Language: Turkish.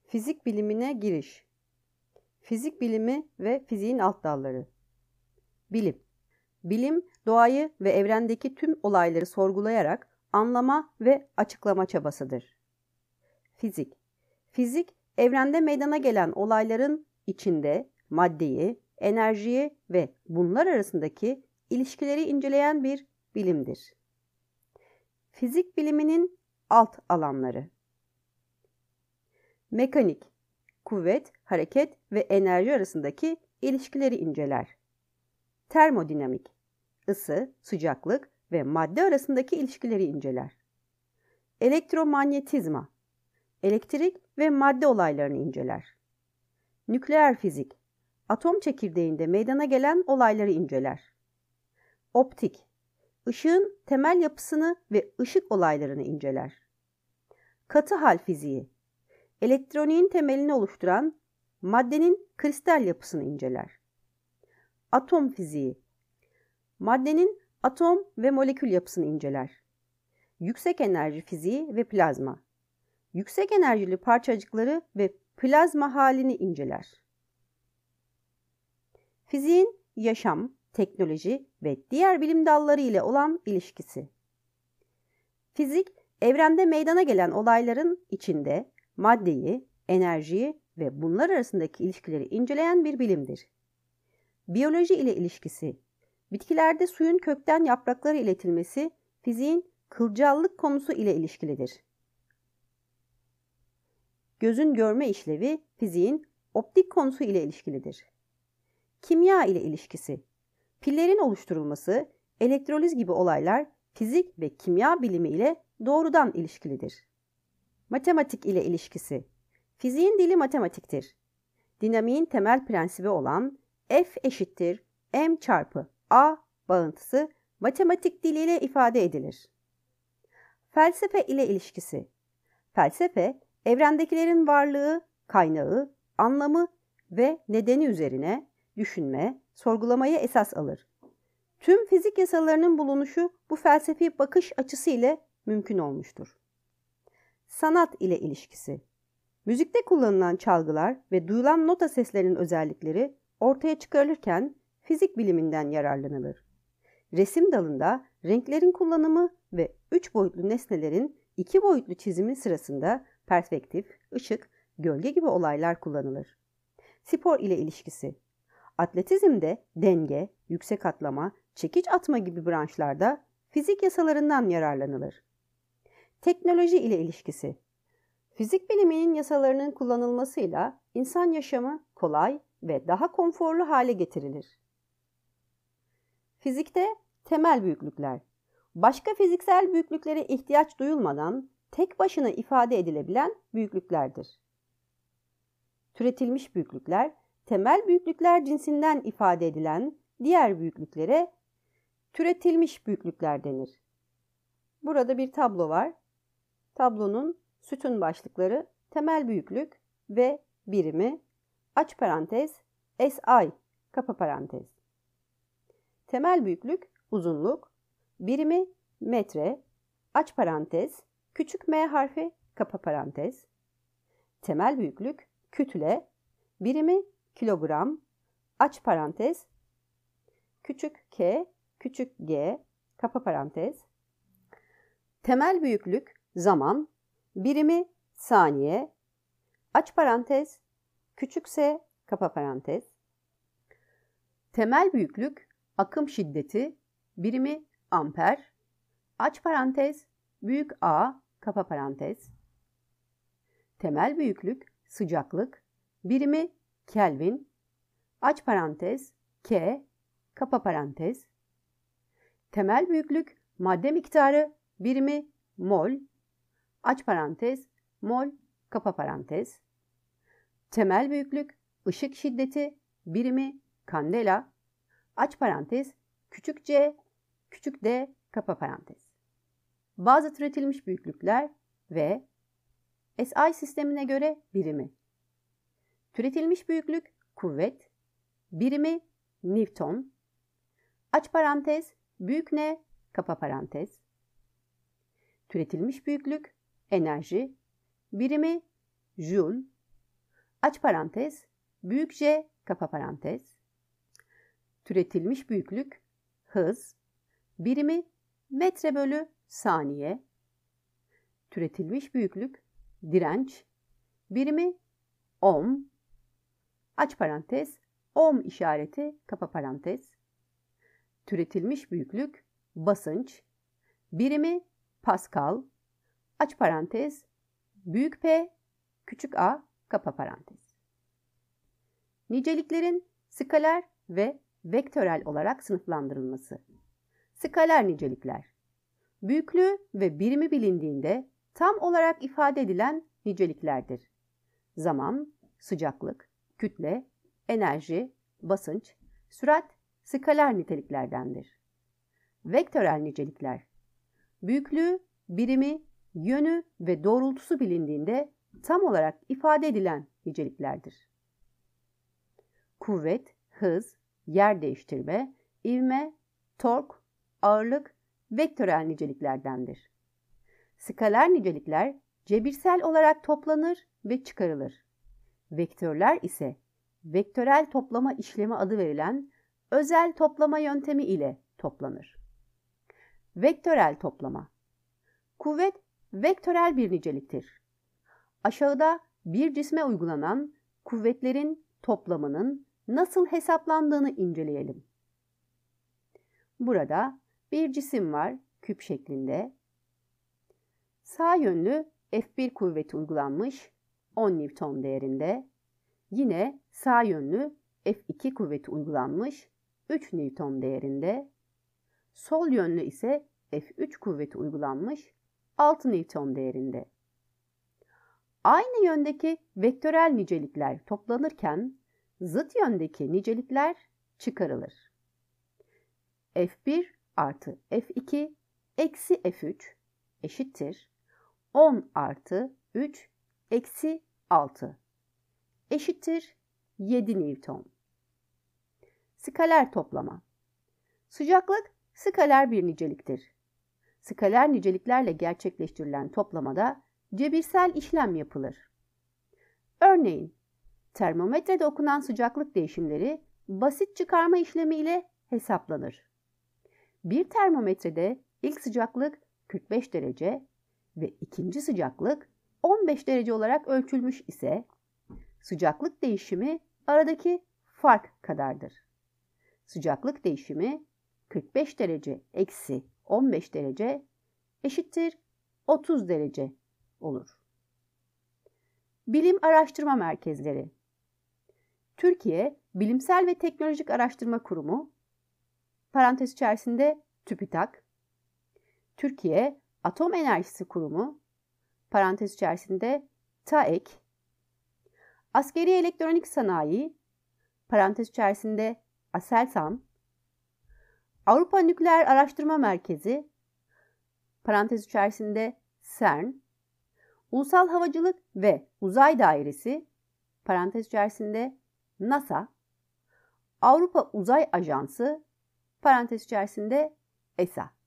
Fizik bilimine giriş. Fizik bilimi ve fiziğin alt dalları. Bilim. Bilim, doğayı ve evrendeki tüm olayları sorgulayarak anlama ve açıklama çabasıdır. Fizik. Fizik, evrende meydana gelen olayların içinde maddeyi, enerjiyi ve bunlar arasındaki ilişkileri inceleyen bir bilimdir. Fizik biliminin alt alanları. Mekanik, kuvvet, hareket ve enerji arasındaki ilişkileri inceler. Termodinamik, ısı, sıcaklık ve madde arasındaki ilişkileri inceler. Elektromanyetizma, elektrik ve madde olaylarını inceler. Nükleer fizik, atom çekirdeğinde meydana gelen olayları inceler. Optik, ışığın temel yapısını ve ışık olaylarını inceler. Katı hal fiziği, elektroniğin temelini oluşturan maddenin kristal yapısını inceler. Atom fiziği, maddenin atom ve molekül yapısını inceler. Yüksek enerji fiziği ve plazma, yüksek enerjili parçacıkları ve plazma halini inceler. Fiziğin yaşam, teknoloji ve diğer bilim dalları ile olan ilişkisi. Fizik, evrende meydana gelen olayların içinde maddeyi, enerjiyi ve bunlar arasındaki ilişkileri inceleyen bir bilimdir. Biyoloji ile ilişkisi, bitkilerde suyun kökten yapraklara iletilmesi fiziğin kılcallık konusu ile ilişkilidir. Gözün görme işlevi fiziğin optik konusu ile ilişkilidir. Kimya ile ilişkisi, pillerin oluşturulması, elektroliz gibi olaylar fizik ve kimya bilimi ile doğrudan ilişkilidir. Matematik ile ilişkisi, fiziğin dili matematiktir. Dinamiğin temel prensibi olan F eşittir m çarpı a bağıntısı matematik diliyle ifade edilir. Felsefe ile ilişkisi, felsefe evrendekilerin varlığı, kaynağı, anlamı ve nedeni üzerine düşünme, sorgulamayı esas alır. Tüm fizik yasalarının bulunuşu bu felsefi bakış açısı ile mümkün olmuştur. Sanat ile ilişkisi, müzikte kullanılan çalgılar ve duyulan nota seslerinin özellikleri ortaya çıkarılırken fizik biliminden yararlanılır. Resim dalında renklerin kullanımı ve 3 boyutlu nesnelerin 2 boyutlu çizimi sırasında perspektif, ışık, gölge gibi olaylar kullanılır. Spor ile ilişkisi, atletizmde denge, yüksek atlama, çekiç atma gibi branşlarda fizik yasalarından yararlanılır. Teknoloji ile ilişkisi, fizik biliminin yasalarının kullanılmasıyla insan yaşamı kolay ve daha konforlu hale getirilir. Fizikte temel büyüklükler, başka fiziksel büyüklüklere ihtiyaç duyulmadan tek başına ifade edilebilen büyüklüklerdir. Türetilmiş büyüklükler, temel büyüklükler cinsinden ifade edilen diğer büyüklüklere türetilmiş büyüklükler denir. Burada bir tablo var. Tablonun sütun başlıkları temel büyüklük ve birimi, aç parantez, SI, kapa parantez. Temel büyüklük, uzunluk, birimi metre, aç parantez, küçük m harfi, kapa parantez. Temel büyüklük, kütle, birimi kilogram, aç parantez, küçük k, küçük g, kapa parantez. Temel büyüklük, zaman, birimi saniye, aç parantez, küçük s, kapa parantez. Temel büyüklük, akım şiddeti, birimi amper, aç parantez, büyük A, kapa parantez. Temel büyüklük, sıcaklık, birimi Kelvin, aç parantez, K, kapa parantez. Temel büyüklük, madde miktarı, birimi mol, aç parantez, mol, kapa parantez. Temel büyüklük, ışık şiddeti, birimi kandela, aç parantez, küçük c, küçük d, kapa parantez. Bazı türetilmiş büyüklükler ve SI sistemine göre birimi. Türetilmiş büyüklük, kuvvet, birimi Newton, aç parantez, büyük N, kapa parantez. Türetilmiş büyüklük, enerji, birimi Joule, aç parantez, büyük J, kapa parantez. Türetilmiş büyüklük, hız, birimi metre bölü saniye. Türetilmiş büyüklük, direnç, birimi ohm, aç parantez, ohm işareti, kapa parantez. Türetilmiş büyüklük, basınç, birimi Pascal, aç parantez, büyük P, küçük a, kapa parantez. Niceliklerin skaler ve vektörel olarak sınıflandırılması. Skaler nicelikler, büyüklüğü ve birimi bilindiğinde tam olarak ifade edilen niceliklerdir. Zaman, sıcaklık, kütle, enerji, basınç, sürat skaler niteliklerdendir. Vektörel nicelikler, büyüklüğü, birimi, yönü ve doğrultusu bilindiğinde tam olarak ifade edilen niceliklerdir. Kuvvet, hız, yer değiştirme, ivme, tork, ağırlık vektörel niceliklerdendir. Skaler nicelikler cebirsel olarak toplanır ve çıkarılır. Vektörler ise vektörel toplama işlemi adı verilen özel toplama yöntemi ile toplanır. Vektörel toplama. Kuvvet vektörel bir niceliktir. Aşağıda bir cisme uygulanan kuvvetlerin toplamının nasıl hesaplandığını inceleyelim. Burada bir cisim var küp şeklinde. Sağ yönlü F1 kuvveti uygulanmış 10 Newton değerinde. Yine sağ yönlü F2 kuvveti uygulanmış 3 Newton değerinde. Sol yönlü ise F3 kuvveti uygulanmış 6 Newton değerinde. Aynı yöndeki vektörel nicelikler toplanırken zıt yöndeki nicelikler çıkarılır. F1 artı F2 eksi F3 eşittir 10 artı 3 eksi 6 eşittir 7 Newton. Skaler toplama. Sıcaklık skaler bir niceliktir. Skaler niceliklerle gerçekleştirilen toplamada cebirsel işlem yapılır. Örneğin, termometrede okunan sıcaklık değişimleri basit çıkarma işlemi ile hesaplanır. Bir termometrede ilk sıcaklık 45 derece ve ikinci sıcaklık 15 derece olarak ölçülmüş ise sıcaklık değişimi aradaki fark kadardır. Sıcaklık değişimi 45 derece eksi 15 derece eşittir 30 derece olur. Bilim Araştırma Merkezleri. Türkiye Bilimsel ve Teknolojik Araştırma Kurumu, parantez içerisinde TÜBİTAK, Türkiye Atom Enerjisi Kurumu, parantez içerisinde TAEK, Askeri Elektronik Sanayi, parantez içerisinde ASELSAN, Avrupa Nükleer Araştırma Merkezi, parantez içerisinde CERN, Ulusal Havacılık ve Uzay Dairesi, parantez içerisinde NASA, Avrupa Uzay Ajansı, parantez içerisinde ESA.